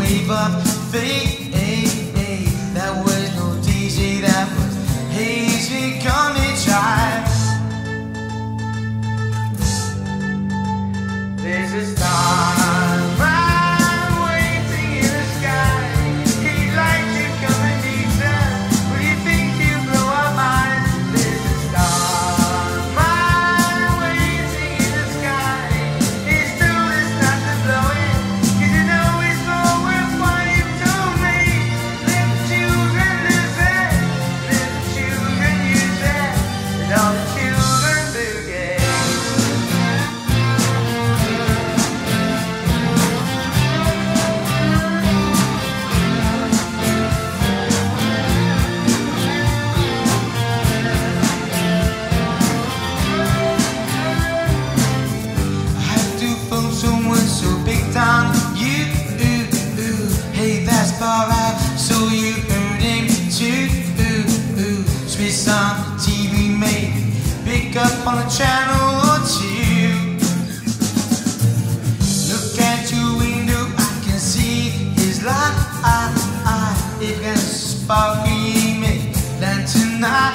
wave of fate. That was no DJ, that was hazy. Come and try. There's a starman waiting in the sky. He'd like to come and meet us. What do you think he'll blow our minds? There's a starman waiting in the sky. He's still is not to blow it, 'cause you know it's more worth what you've told me. Little children lose it, little children use it, and all the children boogie. I have to phone someone so big time. You, hey, that's far out. So you heard him too. Switch on the TV, maybe pick up on a channel or two. Look at your window, I can see his light. It can sparkly make lantern night.